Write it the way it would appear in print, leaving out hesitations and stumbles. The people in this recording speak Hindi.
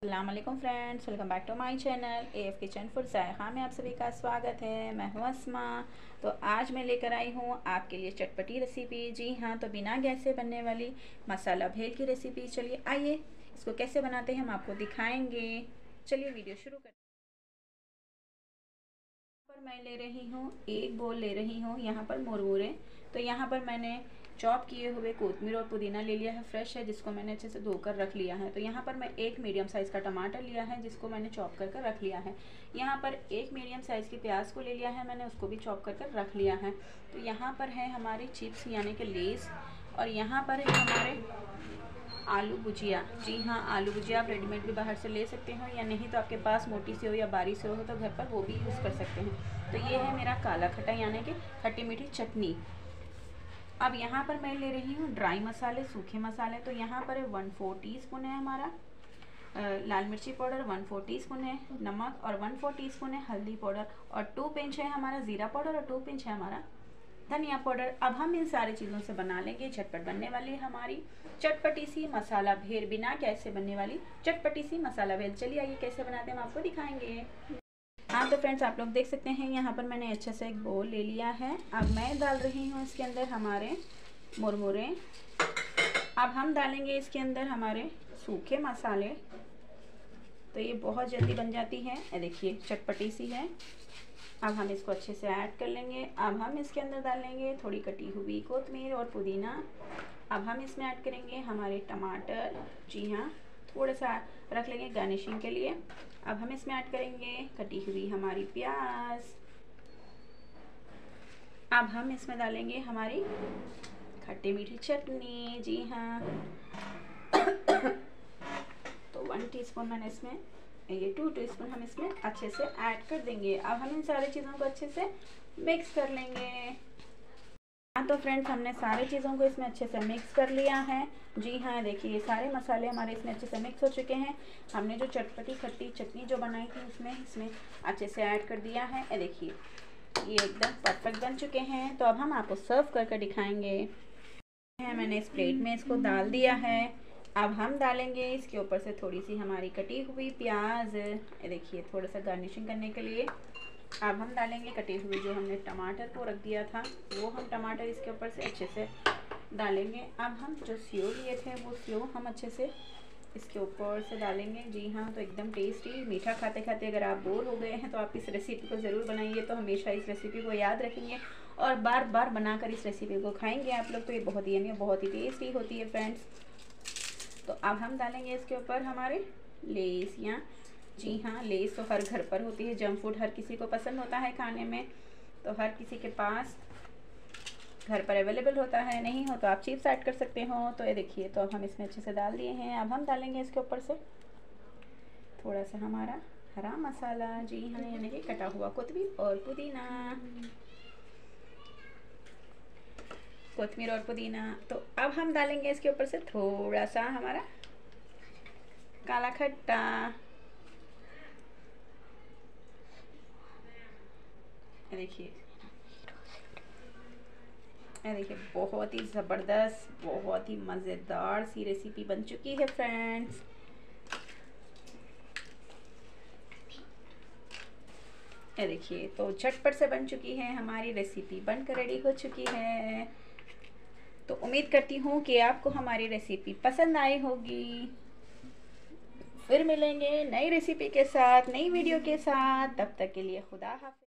अस्सलाम वालेकुम friends, welcome back to my channel AF kitchen for जायका में आप सभी का स्वागत है। मैं हूँ अस्मा। तो आज मैं लेकर आई हूँ आपके लिए चटपटी रेसिपी। जी हाँ, तो बिना गैस से बनने वाली मसाला भेल की रेसिपी। चलिए आइए इसको कैसे बनाते हैं हम आपको दिखाएंगे। चलिए वीडियो शुरू करते हैं। पर मैं ले रही हूँ एक बोल ले रही हूँ यहाँ पर मुरमुरे। तो यहाँ पर मैंने चॉप किए हुए कोतमीर और पुदीना ले लिया है, फ्रेश है, जिसको मैंने अच्छे से धोकर रख लिया है। तो यहाँ पर मैं एक मीडियम साइज़ का टमाटर लिया है, जिसको मैंने चॉप कर रख लिया है। यहाँ पर एक मीडियम साइज़ की प्याज को ले लिया है मैंने, उसको भी चॉप कर रख लिया है। तो यहाँ पर है हमारे चिप्स यानी कि लेस, और यहाँ पर है हमारे आलू भुजिया। जी हाँ, आलू भुजिया आप रेडीमेड भी बाहर से ले सकते हो, या नहीं तो आपके पास मोटी से हो या बारीक से हो तो घर पर वो भी यूज़ कर सकते हैं। तो ये है मेरा काला खट्टा यानी कि खट्टी मीठी चटनी। अब यहाँ पर मैं ले रही हूँ ड्राई मसाले, सूखे मसाले। तो यहाँ पर 1/4 टीस्पून है हमारा लाल मिर्ची पाउडर, 1/4 टीस्पून है नमक, और 1/4 टीस्पून है हल्दी पाउडर, और 2 पिंच है हमारा ज़ीरा पाउडर, और 2 पिंच है हमारा धनिया पाउडर। अब हम इन सारी चीज़ों से बना लेंगे झटपट बनने वाली हमारी चटपटी सी मसाला भेल, बिना गैस से बनने वाली चटपटी सी मसाला भेल। चलिए आइए कैसे बनाते हैं हम आपको दिखाएंगे। हाँ तो फ्रेंड्स, आप लोग देख सकते हैं यहाँ पर मैंने अच्छे से एक बोल ले लिया है। अब मैं डाल रही हूँ इसके अंदर हमारे मुरमुरे। अब हम डालेंगे इसके अंदर हमारे सूखे मसाले। तो ये बहुत जल्दी बन जाती है, ये देखिए चटपटी सी है। अब हम इसको अच्छे से ऐड कर लेंगे। अब हम इसके अंदर डालेंगे थोड़ी कटी हुई कोतमीर और पुदीना। अब हम इसमें ऐड करेंगे हमारे टमाटर। जी हाँ, थोड़ा सा रख लेंगे गार्निशिंग के लिए। अब हम इसमें ऐड करेंगे कटी हुई हमारी प्याज। अब हम इसमें डालेंगे हमारी खट्टी मीठी चटनी। जी हाँ, तो 1 टीस्पून मैंने इसमें, ये 2 टीस्पून हम इसमें अच्छे से ऐड कर देंगे। अब हम इन सारी चीज़ों को अच्छे से मिक्स कर लेंगे। हाँ तो फ्रेंड्स, हमने सारी चीज़ों को इसमें अच्छे से मिक्स कर लिया है। जी हाँ, देखिए ये सारे मसाले हमारे इसमें अच्छे से मिक्स हो चुके हैं। हमने जो चटपटी खट्टी चटनी जो बनाई थी इसमें अच्छे से ऐड कर दिया है। ये देखिए ये एकदम परफेक्ट बन चुके हैं। तो अब हम आपको सर्व करके दिखाएंगे। मैंने इस प्लेट में इसको डाल दिया है। अब हम डालेंगे इसके ऊपर से थोड़ी सी हमारी कटी हुई प्याज। ये देखिए थोड़ा सा गार्निशिंग करने के लिए। अब हम डालेंगे कटे हुए जो हमने टमाटर को रख दिया था, वो हम टमाटर इसके ऊपर से अच्छे से डालेंगे। अब हम जो सेव लिए थे वो सेव हम अच्छे से इसके ऊपर से डालेंगे। जी हाँ, तो एकदम टेस्टी। मीठा खाते खाते अगर आप बोर हो गए हैं तो आप इस रेसिपी को ज़रूर बनाइए, तो हमेशा इस रेसिपी को याद रखेंगे और बार बार बनाकर इस रेसिपी को खाएंगे आप लोग। तो ये बहुत ही यम्मी, बहुत ही टेस्टी होती है फ्रेंड्स। तो अब हम डालेंगे इसके ऊपर हमारे लेस। या जी हाँ, लेस तो हर घर पर होती है। जंक फूड हर किसी को पसंद होता है खाने में, तो हर किसी के पास घर पर अवेलेबल होता है। नहीं हो तो आप चिप्स ऐड कर सकते हो। तो ये देखिए, तो हम इसमें अच्छे से डाल दिए हैं। अब हम डालेंगे इसके ऊपर से थोड़ा सा हमारा हरा मसाला। जी हाँ, यानी कि कटा हुआ कोतमीर और पुदीना, कोतमीर और पुदीना। तो अब हम डालेंगे इसके ऊपर से थोड़ा सा हमारा काला खट्टा। देखिए देखिए बहुत ही ज़बरदस्त, बहुत ही मज़ेदार सी रेसिपी बन चुकी है फ्रेंड्स। ये देखिए तो झटपट से बन चुकी है हमारी रेसिपी, बनकर रेडी हो चुकी है। तो उम्मीद करती हूँ कि आपको हमारी रेसिपी पसंद आई होगी। फिर मिलेंगे नई रेसिपी के साथ, नई वीडियो के साथ। तब तक के लिए खुदा हाफ़िज़।